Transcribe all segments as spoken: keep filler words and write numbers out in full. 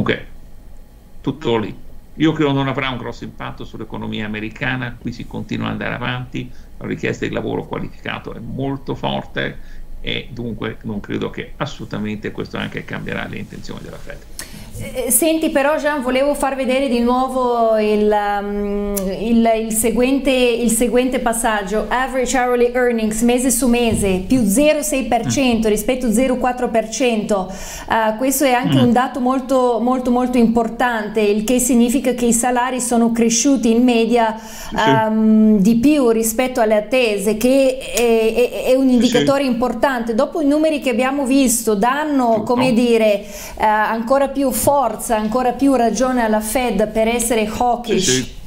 Comunque, tutto lì. Io credo non avrà un grosso impatto sull'economia americana, qui si continua ad andare avanti, la richiesta di lavoro qualificato è molto forte e dunque non credo che assolutamente questo anche cambierà le intenzioni della Fed. Eh, Senti però Gian, volevo far vedere di nuovo il, um, il, il, seguente, il seguente passaggio. Average hourly earnings mese su mese più zero virgola sei per cento mm. rispetto a zero virgola quattro per cento. Uh, questo è anche mm. un dato molto molto molto importante, il che significa che i salari sono cresciuti in media um, sì. di più rispetto alle attese, che è, è, è un indicatore sì. importante. Dopo i numeri che abbiamo visto danno, Tutto. come dire, uh, ancora più forza, ancora più ragione alla Fed per essere hawkish. Sì, sì.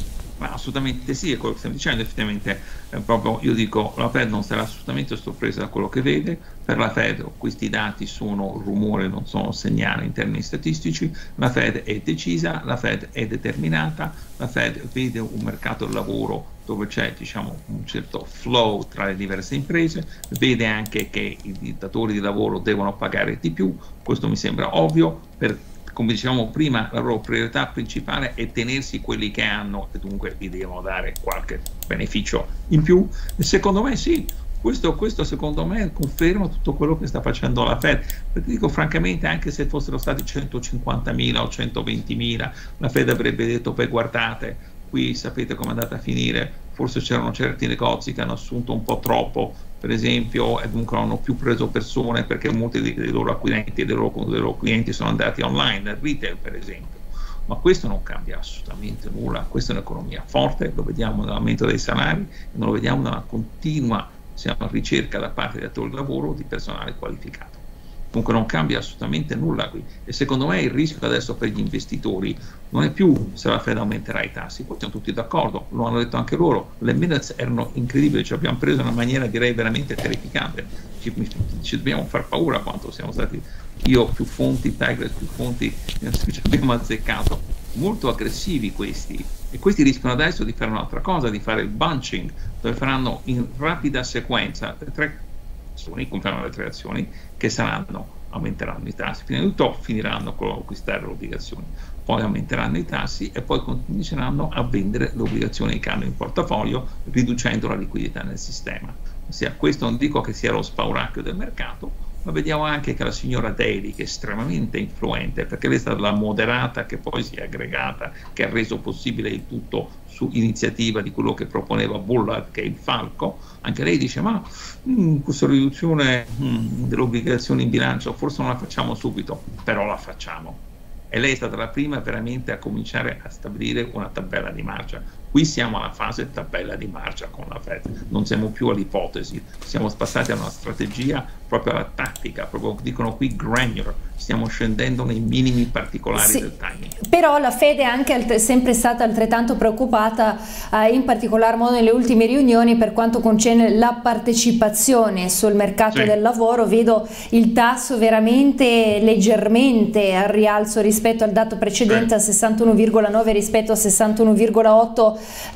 Ma assolutamente sì, è quello che stiamo dicendo. Effettivamente eh, proprio io dico, la Fed non sarà assolutamente sorpresa da quello che vede. Per la Fed questi dati sono rumore, non sono segnali in termini statistici. La Fed è decisa, la Fed è determinata, la Fed vede un mercato del lavoro dove c'è, diciamo, un certo flow tra le diverse imprese, vede anche che i datori di lavoro devono pagare di più, questo mi sembra ovvio. Per Come dicevamo prima, la loro priorità principale è tenersi quelli che hanno e dunque gli devono dare qualche beneficio in più. E secondo me sì, questo, questo secondo me conferma tutto quello che sta facendo la Fed, perché dico francamente, anche se fossero stati centocinquantamila o centoventimila, la Fed avrebbe detto: beh, guardate, qui sapete come è andata a finire, forse c'erano certi negozi che hanno assunto un po' troppo, per esempio, e dunque non hanno più preso persone perché molti dei, dei loro acquirenti e dei loro, dei loro clienti sono andati online, nel retail per esempio. Ma questo non cambia assolutamente nulla, questa è un'economia forte, lo vediamo nell'aumento dei salari, e non lo vediamo nella continua siamo, ricerca da parte dei datori di lavoro di personale qualificato. Comunque non cambia assolutamente nulla qui, e secondo me il rischio adesso per gli investitori non è più se la Fed aumenterà i tassi, poi siamo tutti d'accordo, lo hanno detto anche loro, le minutes erano incredibili, ci abbiamo preso in una maniera direi veramente terrificante, ci, ci dobbiamo far paura quanto siamo stati, io più fonti, Tigres più fonti, ci abbiamo azzeccato, molto aggressivi questi, e questi rischiano adesso di fare un'altra cosa, di fare il bunching, dove faranno in rapida sequenza tre azioni, confermano le tre azioni, che saranno, aumenteranno i tassi, prima di tutto finiranno con acquistare le obbligazioni, poi aumenteranno i tassi e poi continueranno a vendere le obbligazioni che hanno in portafoglio, riducendo la liquidità nel sistema. Ossia, questo non dico che sia lo spauracchio del mercato, ma vediamo anche che la signora Daly, che è estremamente influente, perché lei è stata la moderata che poi si è aggregata, che ha reso possibile il tutto su iniziativa di quello che proponeva Bullard, che è il falco, anche lei dice: ma mh, questa riduzione mh, delle obbligazioni in bilancio forse non la facciamo subito, però la facciamo. E lei è stata la prima veramente a cominciare a stabilire una tabella di marcia. Qui siamo alla fase tabella di marcia con la Fed, non siamo più all'ipotesi, siamo passati a una strategia, proprio alla tattica, proprio dicono qui granular, stiamo scendendo nei minimi particolari sì, del timing. Però la Fed è anche sempre stata altrettanto preoccupata, eh, in particolar modo nelle ultime riunioni, per quanto concerne la partecipazione sul mercato sì. del lavoro. Vedo il tasso veramente leggermente al rialzo rispetto al dato precedente, sì. a sessantuno virgola nove rispetto a sessantuno virgola otto,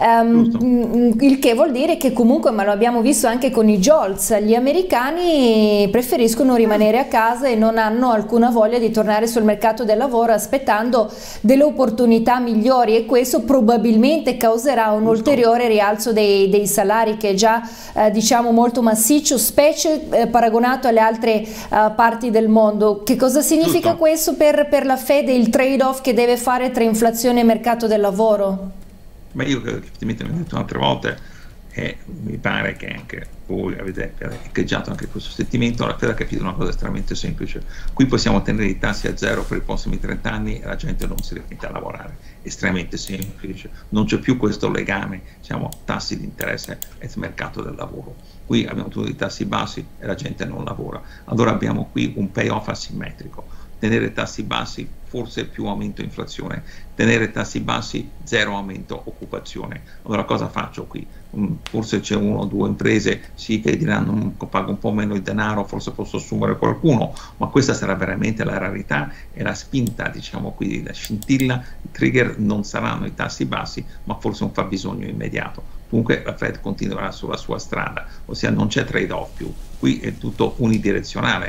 um, il che vuol dire che comunque, ma lo abbiamo visto anche con i jolts, gli americani preferiscono rimanere a casa e non hanno alcuna voglia di tornare sul mercato del lavoro aspettando delle opportunità migliori, e questo probabilmente causerà un ulteriore rialzo dei, dei salari, che è già eh, diciamo molto massiccio, specie eh, paragonato alle altre eh, parti del mondo. Che cosa significa Giusto. questo per, per la Fed e il trade-off che deve fare tra inflazione e mercato del lavoro? Ma io credo che effettivamente, l'ho detto altre volte, e mi pare che anche voi avete echeggiato anche questo sentimento, la Fed ha capito una cosa estremamente semplice: qui possiamo tenere i tassi a zero per i prossimi trenta anni e la gente non si rimette a lavorare, estremamente semplice, non c'è più questo legame, diciamo, tassi di interesse e mercato del lavoro. Qui abbiamo tutti i tassi bassi e la gente non lavora, allora abbiamo qui un payoff asimmetrico: tenere tassi bassi, forse più aumento inflazione, tenere tassi bassi, zero aumento occupazione. Allora cosa faccio qui? Um, forse c'è uno o due imprese sì che diranno: um, pago un po' meno il denaro, forse posso assumere qualcuno, ma questa sarà veramente la rarità, e la spinta, diciamo, qui la scintilla, il trigger non saranno i tassi bassi, ma forse un fabbisogno immediato. Comunque la Fed continuerà sulla sua strada, ossia non c'è trade-off più, qui è tutto unidirezionale. Qui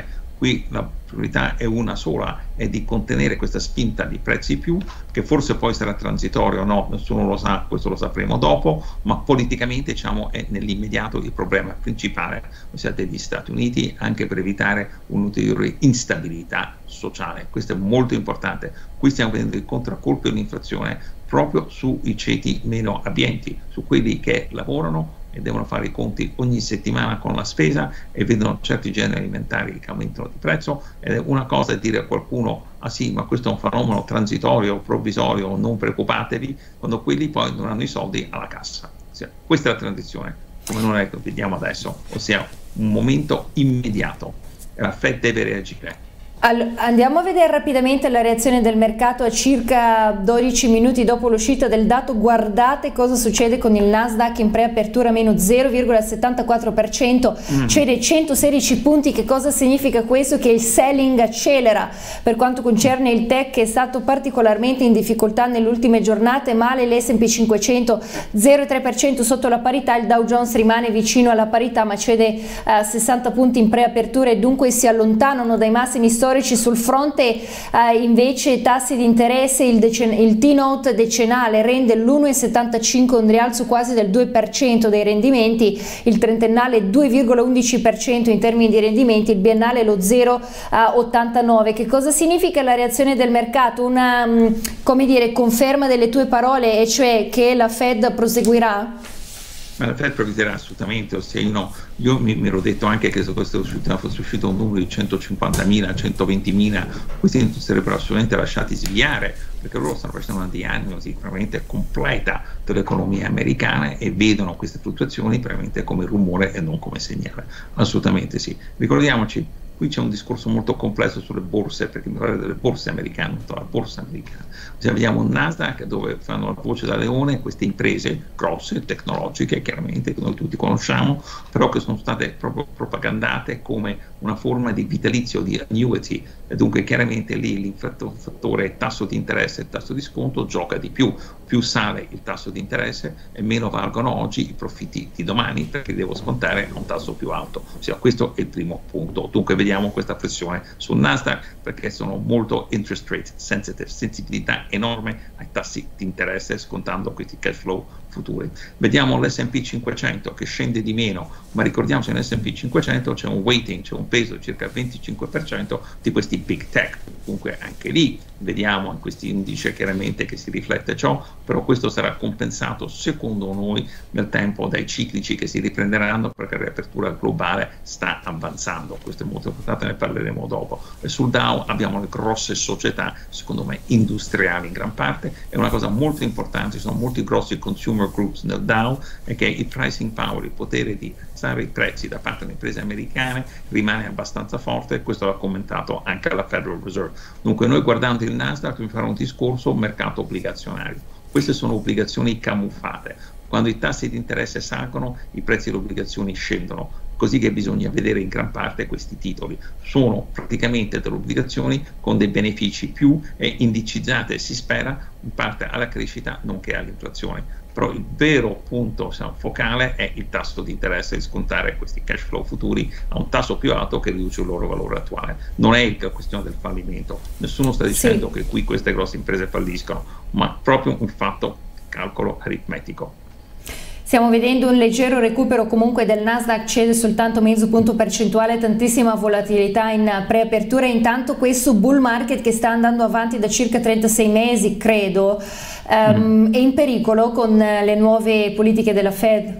qui la priorità è una sola, è di contenere questa spinta di prezzi più, che forse poi sarà transitorio o no, nessuno lo sa, questo lo sapremo dopo, ma politicamente diciamo è nell'immediato il problema principale, ossia degli Stati Uniti, anche per evitare un'ulteriore instabilità sociale. Questo è molto importante. Qui stiamo vedendo il contraccolpo dell'inflazione proprio sui ceti meno abbienti, su quelli che lavorano e devono fare i conti ogni settimana con la spesa e vedono certi generi alimentari che aumentano di prezzo. Ed è una cosa è dire a qualcuno: ah sì, ma questo è un fenomeno transitorio, provvisorio, non preoccupatevi, quando quelli poi non hanno i soldi alla cassa. Ossia, questa è la transizione, come non è che vediamo adesso, ossia un momento immediato e la Fed deve reagire. Allora, andiamo a vedere rapidamente la reazione del mercato a circa dodici minuti dopo l'uscita del dato. Guardate cosa succede con il Nasdaq in preapertura, meno zero virgola settantaquattro per cento, mm. cede centosedici punti. Che cosa significa questo? Che il selling accelera. Per quanto concerne il tech, che è stato particolarmente in difficoltà nelle ultime giornate, male l'S and P cinquecento, zero virgola tre per cento sotto la parità, il Dow Jones rimane vicino alla parità ma cede uh, sessanta punti in preapertura e dunque si allontanano dai massimi storici. Sul fronte eh, invece tassi di interesse, il, il T-Note decennale rende l'uno virgola settantacinque, un rialzo quasi del due per cento dei rendimenti, il trentennale due virgola undici per cento in termini di rendimenti, il biennale lo zero virgola ottantanove. Che cosa significa la reazione del mercato? Una, come dire, conferma delle tue parole, e cioè che la Fed proseguirà? Ma la Fed provvederà assolutamente, ossia io, no, io mi, mi ero detto anche che se questo uscito, fosse uscito un numero di centocinquantamila, centoventimila, questi non sarebbero assolutamente lasciati sviare, perché loro stanno facendo una diagnosi veramente completa dell'economia americana e vedono queste fluttuazioni veramente come rumore e non come segnale. Assolutamente sì. Ricordiamoci, qui c'è un discorso molto complesso sulle borse, perché mi parla delle borse americane, la borsa americana. Cioè, vediamo un Nasdaq dove fanno la voce da leone queste imprese grosse, tecnologiche, chiaramente, che noi tutti conosciamo, però che sono state proprio propagandate come una forma di vitalizio, di annuity, e dunque chiaramente lì il fattore tasso di interesse e tasso di sconto gioca di più. Più sale il tasso di interesse e meno valgono oggi i profitti di domani, perché devo scontare a un tasso più alto. Ossia, questo è il primo punto. Dunque vediamo questa pressione sul Nasdaq, perché sono molto interest rate sensitive, sensibilità enorme ai tassi di interesse, scontando questi cash flow futuri. Vediamo l'S and P cinquecento che scende di meno, ma ricordiamoci che nell'S and P cinquecento c'è un weighting, c'è un peso circa il venticinque per cento di questi big tech. Dunque anche lì vediamo in questi indici chiaramente che si riflette ciò, però questo sarà compensato secondo noi nel tempo dai ciclici che si riprenderanno, perché la riapertura globale sta avanzando. Questo è molto importante, ne parleremo dopo. E sul Dow abbiamo le grosse società, secondo me industriali in gran parte, e una cosa molto importante, ci sono molti grossi consumer groups nel Dow, è che il pricing power, il potere di alzare i prezzi da parte delle imprese americane rimane abbastanza forte, e questo l'ha commentato anche la Federal Reserve. Dunque noi, guardando il Nasdaq, mi farò un discorso mercato obbligazionario. Queste sono obbligazioni camuffate. Quando i tassi di interesse salgono, i prezzi delle obbligazioni scendono, così che bisogna vedere in gran parte questi titoli. Sono praticamente delle obbligazioni con dei benefici più e indicizzate, si spera, in parte alla crescita nonché all'inflazione. Però il vero punto diciamo, focale è il tasso di interesse, di scontare questi cash flow futuri a un tasso più alto che riduce il loro valore attuale. Non è la questione del fallimento, nessuno sta dicendo sì. che qui queste grosse imprese falliscono, ma proprio un fatto calcolo aritmetico. Stiamo vedendo un leggero recupero comunque del Nasdaq, cede soltanto mezzo punto percentuale, tantissima volatilità in preapertura. Intanto questo bull market che sta andando avanti da circa trentasei mesi, credo, um, mm. è in pericolo con le nuove politiche della Fed?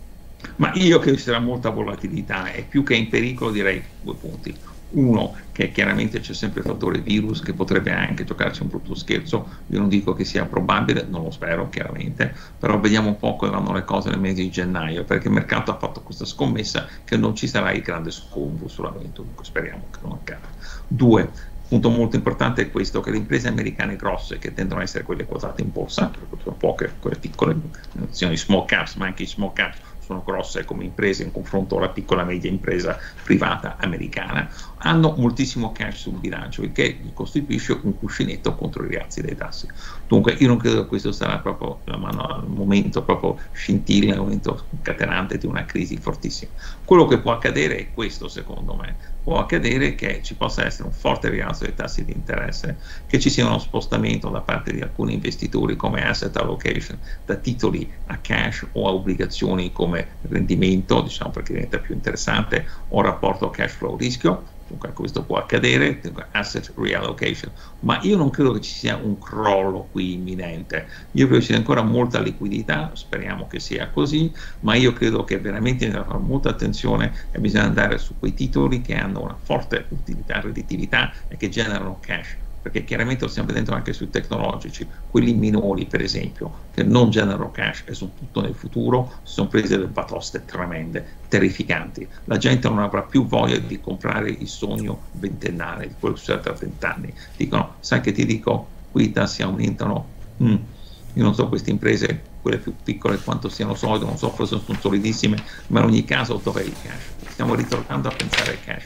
Ma io credo ci sarà molta volatilità, e più che in pericolo direi due punti. Uno, che chiaramente c'è sempre il fattore virus che potrebbe anche giocarci un brutto scherzo. Io non dico che sia probabile, non lo spero chiaramente, però vediamo un po' come vanno le cose nel mese di gennaio, perché il mercato ha fatto questa scommessa che non ci sarà il grande scontro sull'avvento, dunque speriamo che non accada. Due, punto molto importante è questo, che le imprese americane grosse, che tendono a essere quelle quotate in borsa, perché sono poche, quelle piccole, i small caps, ma anche i small caps sono grosse come imprese in confronto alla piccola e media impresa privata americana, hanno moltissimo cash sul bilancio, il che costituisce un cuscinetto contro i rialzi dei tassi. Dunque io non credo che questo sarà proprio la mano al momento proprio scintilla, il momento scatenante di una crisi fortissima. Quello che può accadere è questo, secondo me, può accadere che ci possa essere un forte rialzo dei tassi di interesse, che ci sia uno spostamento da parte di alcuni investitori come asset allocation da titoli a cash o a obbligazioni come rendimento, diciamo perché diventa più interessante, o rapporto cash flow rischio. Dunque questo può accadere, asset reallocation, ma io non credo che ci sia un crollo qui imminente. Io credo che ci sia ancora molta liquidità, speriamo che sia così, ma io credo che veramente bisogna fare molta attenzione e bisogna andare su quei titoli che hanno una forte utilità, redditività e che generano cash, perché chiaramente lo stiamo vedendo anche sui tecnologici, quelli minori per esempio, che non generano cash e sono tutto nel futuro, si sono prese delle batoste tremende, terrificanti. La gente non avrà più voglia di comprare il sogno ventennale, di quello che succede tra vent'anni. Dicono, sai che ti dico, qui i tassi aumentano, mm, io non so queste imprese, quelle più piccole quanto siano solide, non so, forse sono solidissime, ma in ogni caso dov'è il cash? Stiamo ritornando a pensare al cash.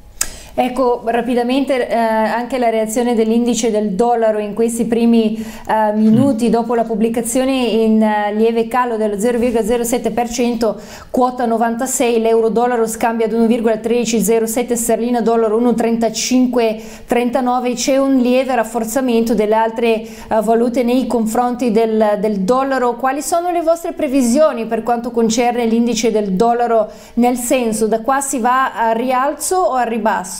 Ecco, rapidamente eh, anche la reazione dell'indice del dollaro in questi primi eh, minuti dopo la pubblicazione in eh, lieve calo dello zero virgola zero sette per cento, quota novantasei, l'euro dollaro scambia ad uno virgola tredici zero sette, sterlina dollaro uno virgola trentacinque trentanove, c'è un lieve rafforzamento delle altre eh, valute nei confronti del, del dollaro. Quali sono le vostre previsioni per quanto concerne l'indice del dollaro, nel senso da qua si va a rialzo o a ribasso?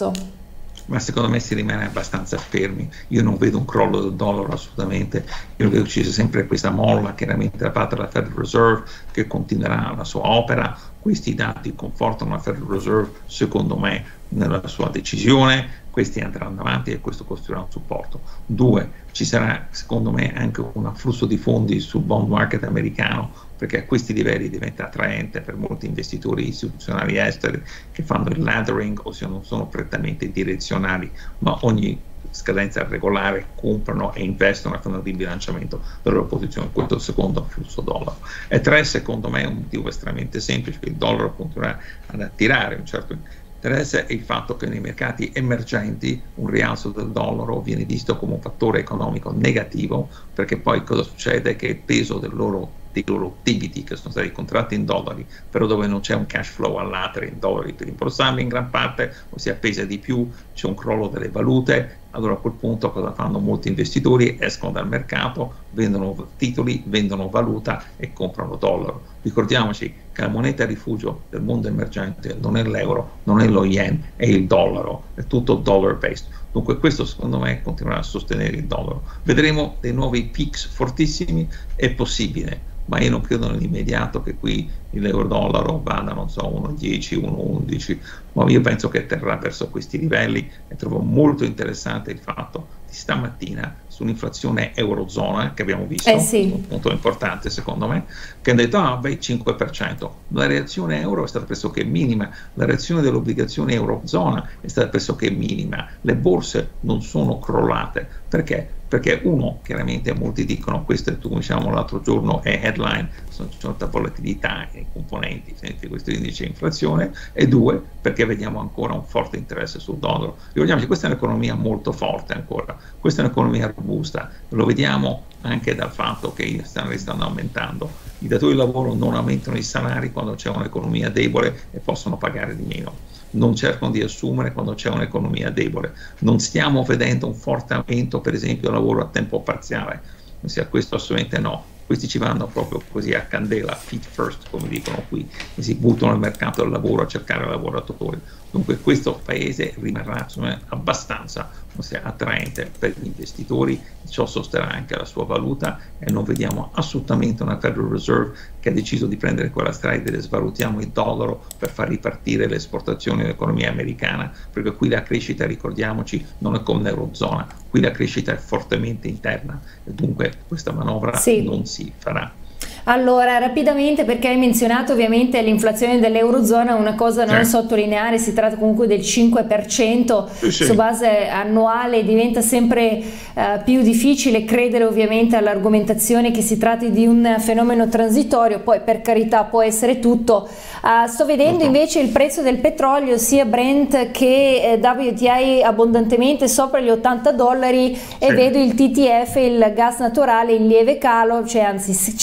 Ma secondo me si rimane abbastanza fermi. Io non vedo un crollo del dollaro assolutamente, io vedo che ci sia sempre questa molla chiaramente da parte della Federal Reserve che continuerà la sua opera. Questi dati confortano la Federal Reserve secondo me nella sua decisione, questi andranno avanti e questo costruirà un supporto. Due, ci sarà secondo me anche un afflusso di fondi sul bond market americano, perché a questi livelli diventa attraente per molti investitori istituzionali esteri che fanno il laddering o se non sono prettamente direzionali, ma ogni scadenza regolare comprano e investono e fanno il ribilanciamento della loro posizione. Questo è il secondo afflusso dollaro. E tre, secondo me, è un motivo estremamente semplice, che il dollaro continuerà ad attirare un certo interesse, è il fatto che nei mercati emergenti un rialzo del dollaro viene visto come un fattore economico negativo, perché poi cosa succede? Che il peso del loro dei loro debiti che sono stati contratti in dollari, però dove non c'è un cash flow all'altro in dollari per rimborsarli in gran parte, ossia pesa di più, c'è un crollo delle valute. Allora a quel punto cosa fanno molti investitori? Escono dal mercato, vendono titoli, vendono valuta e comprano dollaro. Ricordiamoci che la moneta rifugio del mondo emergente non è l'euro, non è lo yen, è il dollaro, è tutto dollar based. Dunque questo secondo me continuerà a sostenere il dollaro. Vedremo dei nuovi peaks fortissimi, è possibile, ma io non credo nell'immediato che qui l'euro dollaro vada, non so, uno virgola dieci, uno virgola undici, ma io penso che terrà verso questi livelli e trovo molto interessante il fatto di stamattina sull'inflazione eurozona che abbiamo visto, eh sì. un punto importante secondo me, che hanno detto ah beh cinque per cento, la reazione euro è stata pressoché minima, la reazione dell'obbligazione eurozona è stata pressoché minima, le borse non sono crollate, perché? Perché uno, chiaramente molti dicono, questo è, diciamo l'altro giorno è headline, c'è certa volatilità nei componenti di questo indice di inflazione, e due, perché vediamo ancora un forte interesse sul dollaro. Ricordiamoci, questa è un'economia molto forte ancora, questa è un'economia robusta, lo vediamo anche dal fatto che i salari stanno aumentando, i datori di lavoro non aumentano i salari quando c'è un'economia debole e possono pagare di meno, non cercano di assumere quando c'è un'economia debole, non stiamo vedendo un forte aumento per esempio del lavoro a tempo parziale, ossia questo assolutamente no, questi ci vanno proprio così a candela, feet first come dicono qui, e si buttano nel mercato del lavoro a cercare lavoratori. Dunque questo paese rimarrà insomma, abbastanza ossia, attraente per gli investitori, ciò sosterrà anche la sua valuta e non vediamo assolutamente una Federal Reserve che ha deciso di prendere quella strada e dire svalutiamo il dollaro per far ripartire le esportazioni dell'economia americana, perché qui la crescita, ricordiamoci, non è come l'Eurozona, qui la crescita è fortemente interna e dunque questa manovra sì. non si farà. Allora, rapidamente, perché hai menzionato ovviamente l'inflazione dell'Eurozona, una cosa da non sottolineare, si tratta comunque del cinque per cento sì, sì. su base annuale, diventa sempre uh, più difficile credere ovviamente all'argomentazione che si tratti di un fenomeno transitorio, poi per carità può essere tutto. Uh, sto vedendo invece il prezzo del petrolio, sia Brent che eh, W T I abbondantemente sopra gli ottanta dollari sì. e vedo il T T F, il gas naturale, in lieve calo, cioè anzi cede sette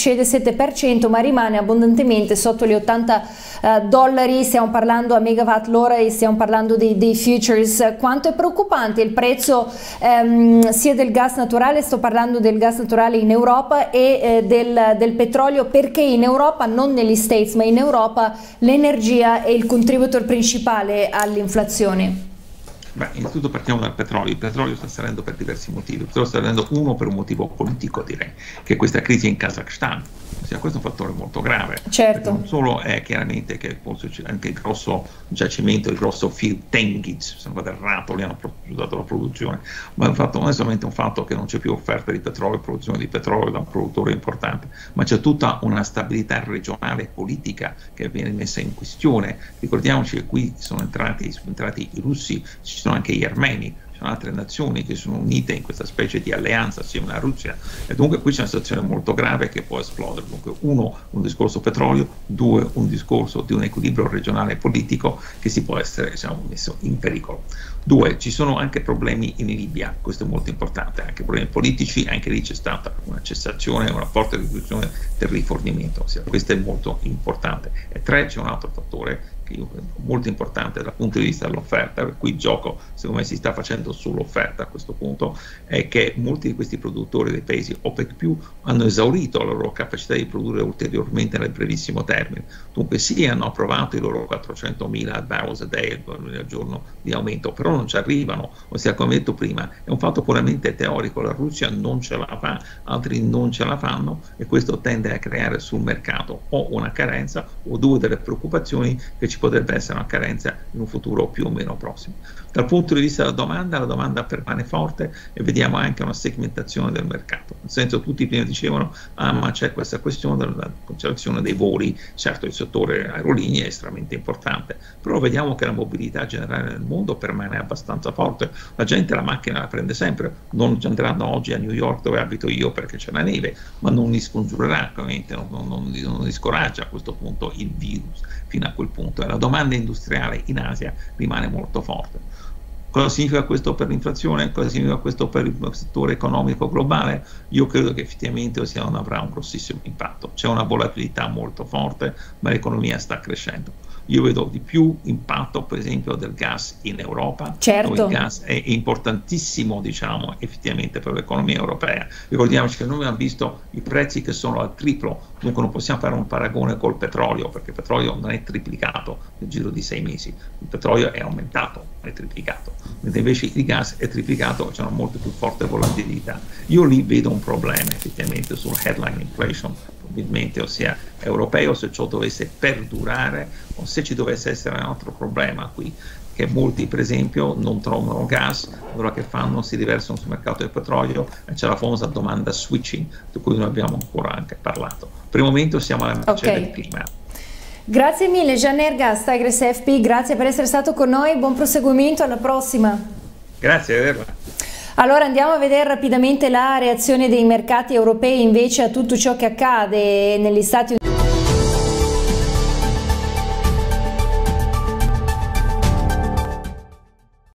sette per cento, ma rimane abbondantemente sotto gli ottanta uh, dollari, stiamo parlando a megawatt l'ora e stiamo parlando dei, dei futures. Quanto è preoccupante il prezzo um, sia del gas naturale, sto parlando del gas naturale in Europa, e eh, del, del petrolio, perché in Europa, non negli States, ma in Europa l'energia è il contributor principale all'inflazione. Beh, innanzitutto partiamo dal petrolio. Il petrolio sta salendo per diversi motivi. Il petrolio sta salendo, uno, per un motivo politico, direi, che questa crisi in Kazakhstan. Ossia, questo è un fattore molto grave. Certo. Non solo è chiaramente che anche il grosso giacimento, il grosso field Tengiz, sono state errato, hanno usato la produzione, ma è un fatto, non è solamente un fatto che non c'è più offerta di petrolio, produzione di petrolio da un produttore importante, ma c'è tutta una stabilità regionale e politica che viene messa in questione. Ricordiamoci che qui sono entrati, sono entrati i russi, ci sono anche gli armeni, ci sono altre nazioni che sono unite in questa specie di alleanza assieme alla Russia, e dunque qui c'è una situazione molto grave che può esplodere. Dunque, uno, un discorso petrolio; due, un discorso di un equilibrio regionale e politico che si può essere, diciamo, messo in pericolo. Due, ci sono anche problemi in Libia, questo è molto importante, anche problemi politici, anche lì c'è stata una cessazione, una forte riduzione del rifornimento, ossia, questo è molto importante. E tre, c'è un altro fattore molto importante dal punto di vista dell'offerta, per cui il gioco secondo me si sta facendo sull'offerta a questo punto, è che molti di questi produttori dei paesi OPEC più hanno esaurito la loro capacità di produrre ulteriormente nel brevissimo termine. Dunque sì, hanno approvato i loro quattrocentomila barrels a day al giorno di aumento, però non ci arrivano, ossia, come detto prima, è un fatto puramente teorico. La Russia non ce la fa, altri non ce la fanno, e questo tende a creare sul mercato o una carenza o due delle preoccupazioni che ci potrebbe essere una carenza in un futuro più o meno prossimo. Dal punto di vista della domanda, la domanda permane forte e vediamo anche una segmentazione del mercato. Nel senso, tutti prima dicevano, ah, ma c'è questa questione della cancellazione dei voli. Certo, il settore aerolinee è estremamente importante, però vediamo che la mobilità generale nel mondo permane abbastanza forte. La gente la macchina la prende sempre, non andranno oggi a New York, dove abito io, perché c'è la neve, ma non li scongiurerà, ovviamente, non, non, non, non li scoraggia a questo punto il virus fino a quel punto. La domanda industriale in Asia rimane molto forte. Cosa significa questo per l'inflazione? Cosa significa questo per il settore economico globale? Io credo che effettivamente ossia, non avrà un grossissimo impatto. C'è una volatilità molto forte, ma l'economia sta crescendo. Io vedo di più impatto, per esempio, del gas in Europa. Certo. Dove il gas è importantissimo, diciamo, effettivamente per l'economia europea. Ricordiamoci che noi abbiamo visto i prezzi che sono al triplo, dunque non possiamo fare un paragone col petrolio, perché il petrolio non è triplicato nel giro di sei mesi, il petrolio è aumentato, non è triplicato, mentre invece il gas è triplicato, c'è una molto più forte volatilità. Io lì vedo un problema effettivamente sul headline inflation, probabilmente, ossia europeo, se ciò dovesse perdurare o se ci dovesse essere un altro problema qui, che molti per esempio non trovano gas, allora che fanno? Si riversano sul mercato del petrolio e c'è la famosa domanda switching, di cui noi abbiamo ancora anche parlato. Per il momento siamo alla mercé okay. del clima. Grazie mille Jean Ergas, Tigris F P, grazie per essere stato con noi, buon proseguimento, alla prossima. Grazie, arrivederla. Allora andiamo a vedere rapidamente la reazione dei mercati europei invece a tutto ciò che accade negli Stati Uniti.